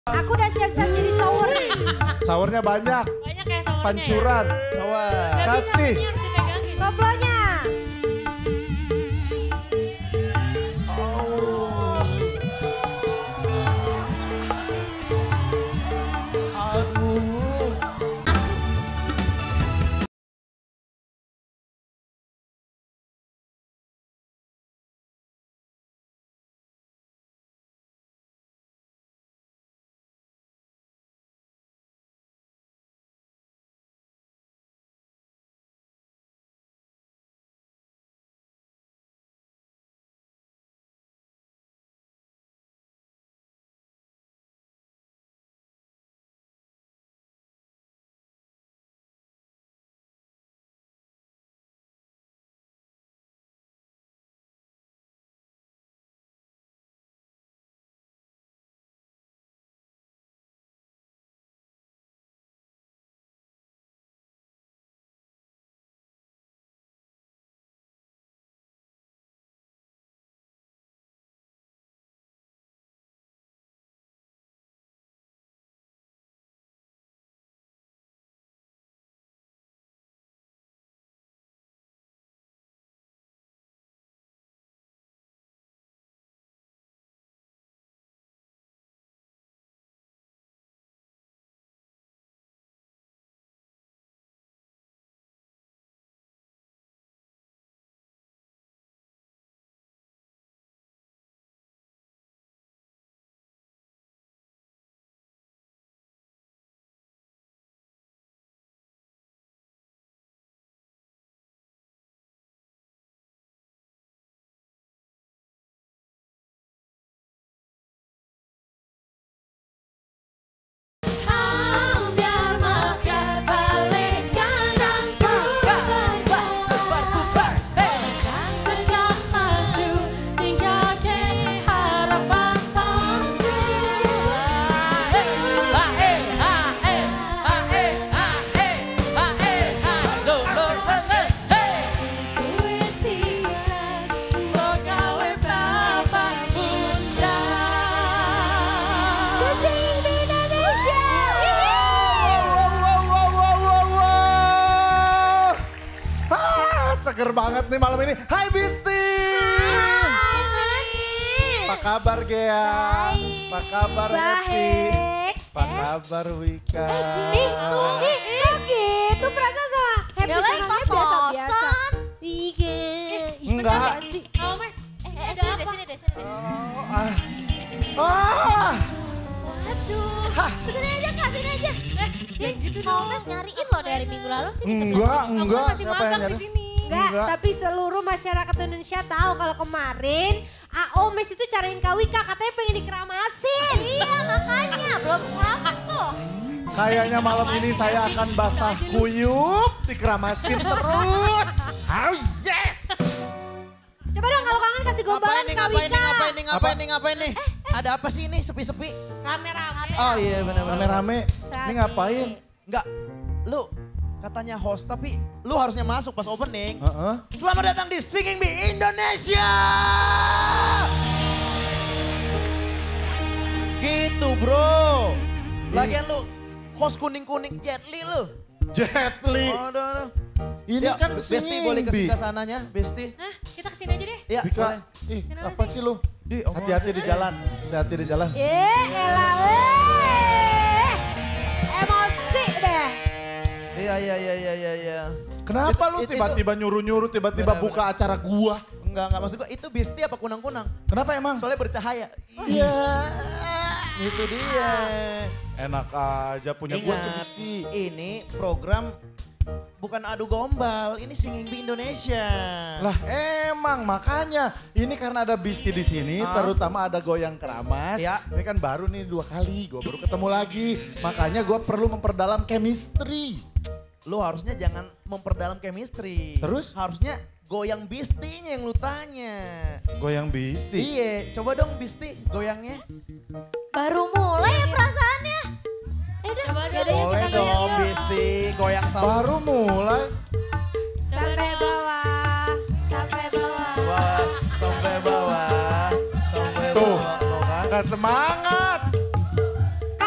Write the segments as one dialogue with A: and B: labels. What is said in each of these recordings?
A: Aku udah siap-siap jadi shower nih.
B: Showernya banyak.
C: Banyak kayak showernya
B: Pancuran.
D: Shower.
C: ya.
B: Kasih.
C: Harus dipegangin.
A: Koplonya.
D: Aduh.
B: Seger banget nih malam ini. Hai Bisti. Apa kabar Gea? Apa kabar Happy? Apa kabar Wika?
A: Kok gitu perasaan sama Happy
E: Ya lain
A: sama dia biasa-biasa.
B: Enggak.
C: Oh mas, ada
E: Sini
C: apa?
E: deh, sini deh, sini deh. Aduh, sini aja Kak, sini aja. Kau Mas nyariin loh dari minggu lalu sih di sebelah sini.
B: Enggak.
C: Masih
B: Siapa yang
C: magang
B: nyari?
C: di sini.
A: Enggak, tapi seluruh masyarakat Indonesia tahu kalau kemarin Aomes itu cariin Kak Wika katanya pengen dikeramasin.
E: Iya makanya, belum keramas tuh.
B: Kayaknya malam ini saya akan basah kuyup, dikeramasin terus. Oh yes!
A: Coba dong kalau kangen kasih gombalan Kak Wika.
D: Ngapain nih? Ada apa sih ini sepi-sepi?
C: Rame-rame.
D: Oh iya benar-benar.
B: Rame-rame, ini ngapain?
D: Enggak, lu katanya host tapi lu harusnya masuk pas opening.
B: Heeh.
D: Selamat datang di Singing Bee Indonesia. Gitu bro. Lagian lu host kuning-kuning Jet Li lu.
B: Jet Li.
D: Aduh.
B: Ini
D: Ya,
B: kan
D: Besti boleh
B: Singing Bee.
D: ke sananya, Besti.
C: Hah, kita kesini aja deh.
D: Ya,
B: Wika,
D: boleh.
C: Kenapa
B: apa
C: sih?
B: sih lu?
D: Di, oh,
B: Hati-hati di jalan, hati-hati di jalan.
A: Elah emosi deh.
D: Iya.
B: Kenapa lu
D: Itu-
B: tiba-tiba nyuruh-nyuruh, tiba-tiba
D: Benar,
B: buka acara gua?
D: Enggak maksud gua itu Besti apa kunang-kunang?
B: Kenapa emang?
D: Soalnya bercahaya. Iya. Itu dia.
B: Enak aja punya gua tuh
D: Ingat,
B: Bisti.
D: ini program bukan adu gombal, ini Singing Bee Indonesia.
B: Lah emang makanya ini karena ada Bisti di sini, terutama ada goyang keramas.
D: Ya.
B: Ini kan baru nih 2 kali, gue baru ketemu lagi. Makanya gue perlu memperdalam chemistry.
D: Lu harusnya jangan memperdalam chemistry.
B: Terus?
D: Harusnya goyang Bistinya yang lu tanya.
B: Goyang Bisti.
D: Iya, coba dong Bisti goyangnya.
E: Baru mulai ya perasaannya. Udah,
C: Coba
A: Yaudah,
C: dong.
A: yuk,
D: Boleh
A: kita
D: dong
A: goyang yuk.
D: Bisti, goyang sama.
B: Baru mulai.
A: Sampai bawah, sampai bawah.
D: Bawah, sampai bawah, sampai
B: Tuh.
D: bawah. Tuh kan?
B: Kan semangat.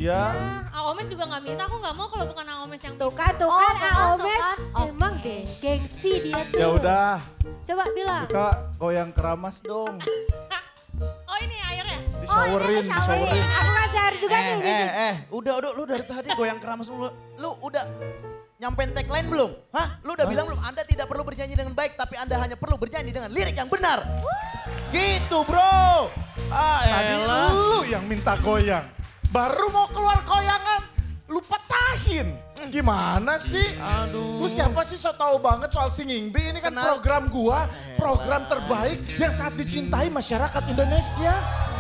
B: Iya.
C: Aomes juga gak minta, aku gak mau kalau bukan Aomes yang
A: Tuh kan, Aomes. Emang deh, gengsi dia tuh.
B: Ya udah,
A: Coba bilang.
B: Kak goyang keramas dong.
C: Oh ini airnya?
B: Dishowerin, dishowerin.
A: Aku kasih air juga nih.
D: Udah, lu dari tadi goyang keramas mulu. Lu udah nyampein tagline belum? Hah? Lu udah bilang belum? Anda tidak perlu bernyanyi dengan baik, tapi Anda hanya perlu bernyanyi dengan lirik yang benar. Gitu bro.
B: Tadi lu yang minta goyang. Baru mau keluar goyangan, lu patahin. Gimana sih?
D: Aduh.
B: Lu siapa sih so tau banget soal Singing Bee? Ini kan program gua, program terbaik yang sangat dicintai masyarakat Indonesia.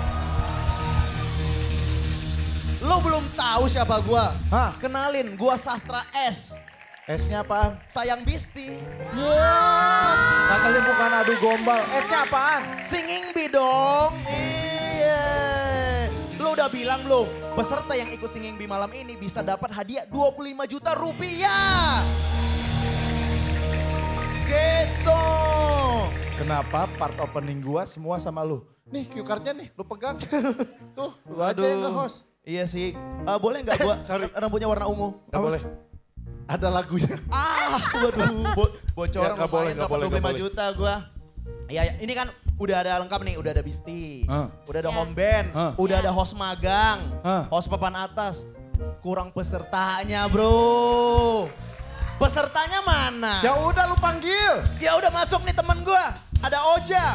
D: Lu belum tahu siapa gua?
B: Hah?
D: Kenalin, gua Sastra S.
B: S-nya apaan?
D: Sayang Bisti.
B: Katanya bukan adu gombal. S-nya apaan?
D: Singing Bee dong. Iya. Lu udah bilang belum? Peserta yang ikut Singing Bee malam ini bisa dapat hadiah 25 juta rupiah. Gitu.
B: Kenapa part opening gua semua sama lu? Nih cue card-nya nih, lu pegang. Tuh, lu aja yang nge-host.
D: Iya sih. Boleh nggak gua
B: Sorry.
D: rambutnya warna ungu?
B: Gak boleh. Ada lagunya.
D: Waduh. Bocoran
B: Ya, nggak boleh, nggak boleh,
D: 25
B: nggak boleh.
D: juta gua. Iya, ini kan udah ada lengkap nih, udah ada Bisti, udah ada
C: Ya.
D: home band, udah ada host magang,
B: Hah.
D: host papan atas. Kurang pesertanya, bro. Pesertanya mana?
B: Ya udah lu panggil.
D: Ya udah masuk nih temen gua. Ada Oja.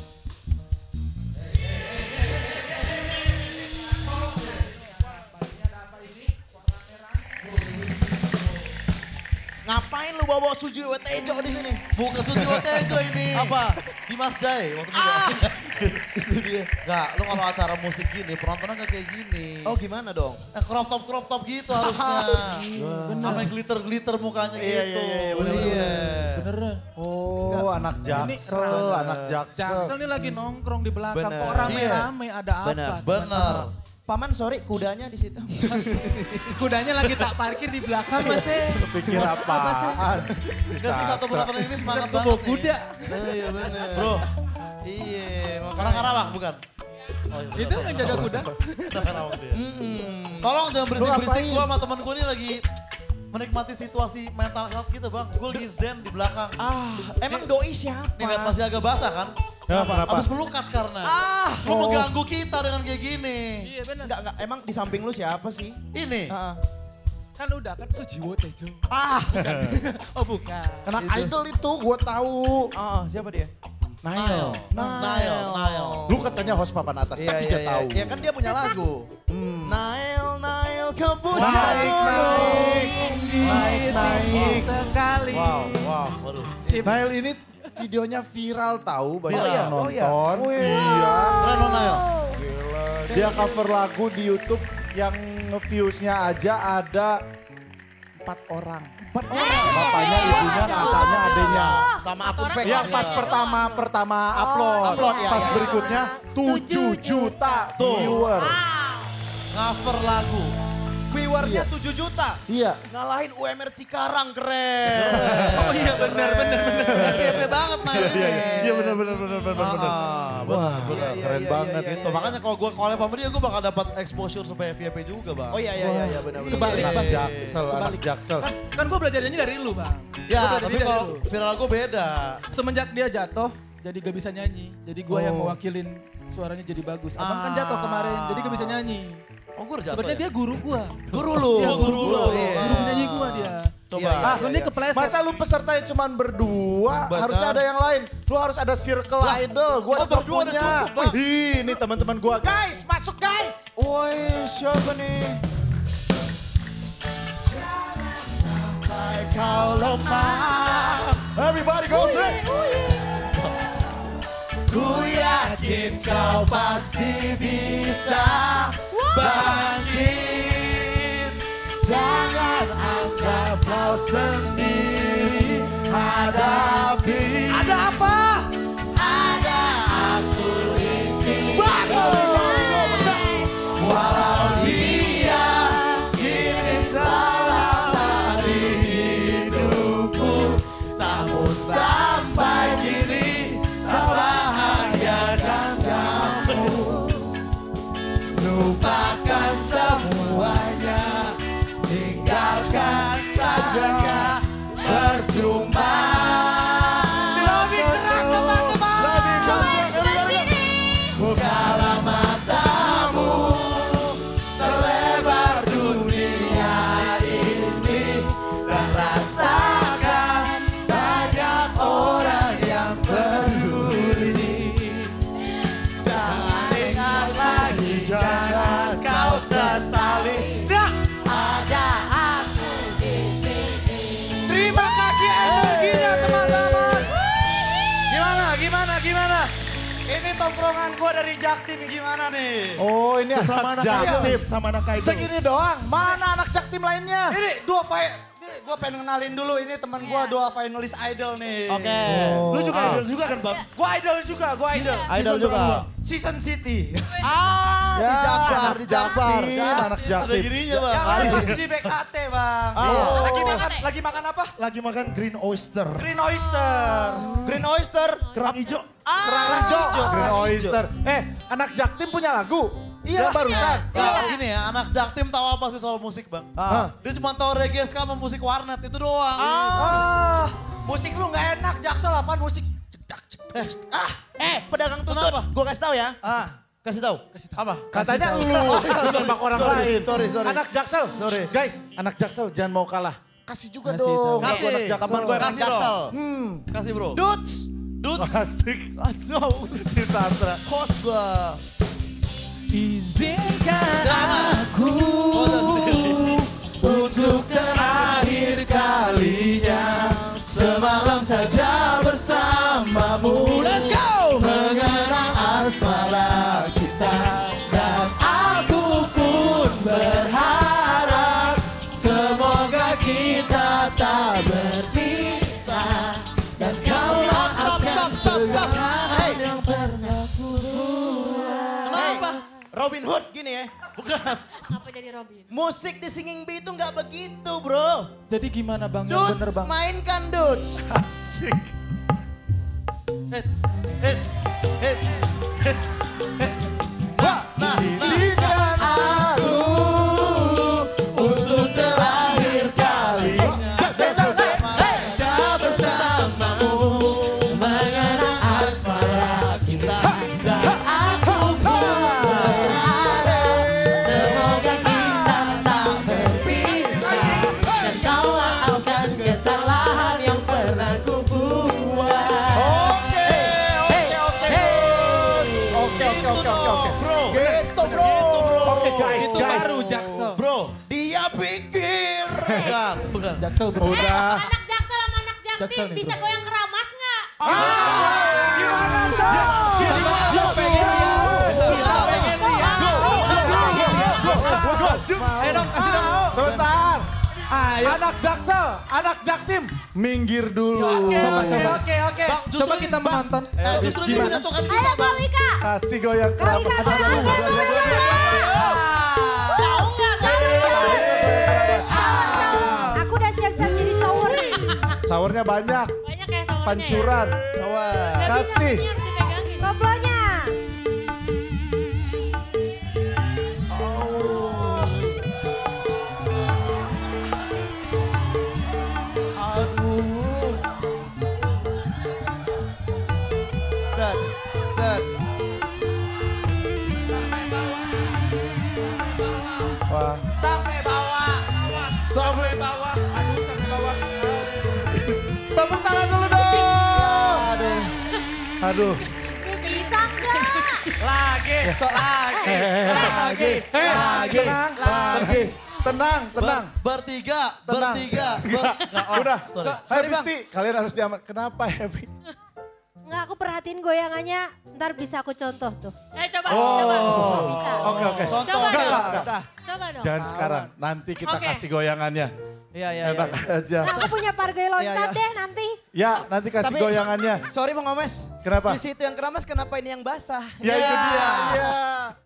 D: Ngapain lu bawa Suji Wetejo di sini?
F: Bukan Suji Tejo ini.
D: Apa?
F: Dimas Day waktu muda. Itu dia. Enggak, lu kalau acara musik gini, penontonnya nggak kayak gini.
D: Oh gimana dong?
F: Crop top gitu harusnya. Sampai glitter mukanya
D: Iya,
F: gitu.
D: iya, iya, bener,
G: Beneran.
B: Oh, anak Jaksel, anak
G: Jaksel
B: Jaksel.
G: nih lagi nongkrong di belakang.
D: Bener.
G: Kok rame-rame ada apa?
D: Bener,
F: Bener.
D: Paman sorry kudanya di situ.
G: Kudanya lagi tak parkir di belakang Mas.
B: Pikir apaan?
F: Kan si satu penonton ini semangat
G: Bawa
F: banget nih.
G: kuda.
D: Iya bener.
F: Bro,
D: Iya,
F: Karang Karawang bukan? Oh, iya,
G: Itu yang jaga kuda.
F: Karang Karawang dia. Tolong jangan berisik-berisik, gua sama temen gua ini lagi menikmati situasi mental health gitu bang. Gue lagi zen di belakang.
D: Emang doi siapa?
F: Nih lihat masih agak basah kan?
B: Ya, kenapa?
F: Habis melukat karena. Lu mengganggu kita dengan kayak gini.
G: Iya bener.
D: Enggak, emang di samping lu siapa sih?
F: Ini.
G: Kan udah kan Sujiwo Tejo. Oh bukan.
B: Anak idol itu gua tahu.
D: Siapa dia?
B: Nail.
F: Nail.
B: Lu katanya host papan atas, tapi dia tahu.
D: Iya kan dia punya lagu. Nail kau punya
B: Naik.
G: Sekali.
F: Wow, waduh.
B: Nail ini videonya viral tahu, banyak
F: Viral.
B: yang
D: Oh, iya.
B: nonton. Iya.
F: Keren lo Nail.
B: Gila. Dia cover lagu di YouTube yang nge-viewsnya aja ada 4 orang. 4 orang. Bapaknya, ibunya, kakaknya, adenya.
D: Sama akun fake.
B: Yang pas pertama upload,
D: ya,
B: pas
D: ya.
B: berikutnya 7 juta viewer.
F: Cover lagu.
D: Viewernya 7 juta.
B: Iya.
D: Ngalahin UMR Cikarang, keren.
G: Oh iya bener.
F: Happy banget Nail.
B: Iya benar. Wah,
F: bener.
B: keren
D: iya,
B: banget
D: iya,
B: itu.
F: Tuh, makanya kalau gue collab sama dia, gue bakal dapat exposure supaya VIP juga bang.
D: Oh iya benar.
G: Kebalik,
B: Anak
G: Bang.
B: Jaksel, anak Jaksel.
G: Kan gue belajar nyanyi dari lu bang.
F: Ya,
G: Gua belajar
F: tapi
G: nyanyi dari
F: kalau
G: lu.
F: viral gue beda.
G: Semenjak dia jatuh, jadi gak bisa nyanyi. Jadi gue yang mewakilin suaranya jadi bagus. Abang kan jatuh kemarin, jadi gak bisa nyanyi.
F: Oh gue udah jatuh
G: Sebenarnya
F: ya?
G: dia guru gue.
D: Guru lu.
G: Iya guru
F: guru
G: gue.
F: lu. Iya.
G: Guru penyanyi gue dia.
F: Coba.
D: Iya,
G: Cuman dia kepleset.
B: Masa lu pesertanya cuma berdua,
D: Betul.
B: harusnya ada yang lain. Lu harus ada circle idol. Gua juga
F: berdua udah
B: punya.
F: cukup, Bang.
B: Wih, ini teman-teman gua. Guys, masuk guys.
D: Woi, siapa nih?
B: Kau lemah. Everybody go sing. Ku yakin kau pasti bisa bangkit. Jangan anggap kau sendiri. Hadapi. Ada apa? Ada aku di sini. Walau dia kini telah di hidupku, namun sampai kini tak bahagiakan kamu. Lupakan semua
H: Gimana? Ini tongkrongan gue dari Jaktim gimana nih?
B: Oh ini
F: Sama
B: anak
F: anak
B: Jaktim.
F: Idol. Sama anak Idol.
B: Segini doang, mana anak Jaktim lainnya?
H: Ini gue pengen kenalin dulu ini teman gue dua finalis Idol nih.
D: Oke.
F: Lu juga Idol juga kan Bang?
H: Gue Idol juga.
D: Idol juga.
H: Season City.
B: Ya, anak
D: di Jabar.
B: anak
F: Ada
B: Jaktim.
F: gininya Bang.
H: Yang ada masih di BKT bang.
D: Oh.
H: Lagi makan apa?
F: Lagi makan green oyster.
H: Green Oyster.
D: Green Oyster.
F: Kerang hijau.
B: Kerang hijau, Green Oyster. Anak Jaktim punya lagu? Iya barusan.
F: Ya, gini ya, anak Jaktim tahu apa sih soal musik Bang? Dia cuma tahu reggae ska sama musik warnet, itu doang.
H: Musik lu nggak enak Jaksel apaan musik cedak.
D: Pedagang tutut.
F: Kenapa?
D: Gue kasih tahu ya. Kasih tahu.
F: Apa?
B: Katanya lu nembak orang lain.
D: Sorry.
B: Anak Jaksel,
D: Sorry.
B: guys, anak Jaksel jangan mau kalah. Kasih juga
G: Kasih
B: dong.
G: tahu.
B: Aku anak
D: Kasih.
B: Jaksel.
D: Teman gue anak
F: Kasih dong.
D: Jaksel.
F: Kasih bro.
D: Dudes.
B: Asik.
D: Aduh.
B: Si Tantra.
D: Host gue.
G: Izinkan aku untuk terakhir kalinya semalam saja bersamamu. Let's go! Mengenang asmara kita dan aku pun berharap semoga kita tak berpisah dan kau maafkan segala yang pernah ku buat.
D: Kenapa? Robin Hood gini ya.
C: Apa jadi Robin?
D: Musik di Singing Bee itu nggak begitu bro.
G: Jadi gimana bang? Yang bener
D: Dudes,
G: bang?
D: mainkan Dudes.
B: Asik.
F: Hits.
B: Izinkan aku untuk terakhir kalinya.
G: Saja bersamamu mengenang asmara kita dan aku berharap semoga kita tak berpisah dan kau maafkan kesalahan yang pernah ku buat.
B: Oke.
F: Bro.
D: Gitu bro.
B: Oke guys,
G: Itu
B: guys.
G: baru Jaksel.
F: Bro.
D: Dia pikir.
F: Bukan.
G: Jaksel bro.
B: Udah.
C: Anak Jaksel sama anak
G: Jaksel
C: Jaktim
G: nih,
C: bisa
G: bro.
C: goyang keramas nggak?
G: Ayo dong, kasih dong.
B: Sebentar. Anak Jaksel, anak Jaktim, minggir dulu.
G: Oke.
F: Bang, justru
G: Coba kita menonton.
F: Justru ini menjatuhkan kita
E: Ayo
F: Bang.
E: Kak Wika.
B: Kasih goyang keramas.
C: Tahu nggak kan?
A: Aku udah siap-siap jadi shower nih.
B: Sawernya banyak,
C: Banyak kayak sawernya
B: pancuran.
C: ya. Nggak bisa,
B: Kasih.
C: ini harus dipegangin.
A: Koplonya.
D: Aduh. Set.
B: Wah.
H: Sampai bawah.
B: Sampai
H: bawah.
B: Tepuk tangan dulu dong. Aduh.
E: Bisa enggak?
H: Lagi.
B: Tenang.
F: Bertiga.
B: Udah.
F: Sorry.
B: Hai Pisti, kalian harus diaman. Kenapa Happy?
A: Nggak, aku perhatiin goyangannya. Ntar bisa aku contoh tuh.
C: Coba.
A: Bisa.
B: Oke.
C: Coba
B: Enggak,
C: dong.
B: enggak.
C: Coba dong.
B: Jangan sekarang, nanti kita
C: Oke.
B: kasih goyangannya.
D: Iya.
B: Enak aja.
A: Nah, aku punya pargai loncat
D: Iya.
A: deh nanti.
B: Ya, nanti kasih
D: Tapi-
B: goyangannya.
D: Sorry Bang Omes.
B: Kenapa?
D: Di situ yang keramas kenapa ini yang basah?
B: Ya itu dia. Iya.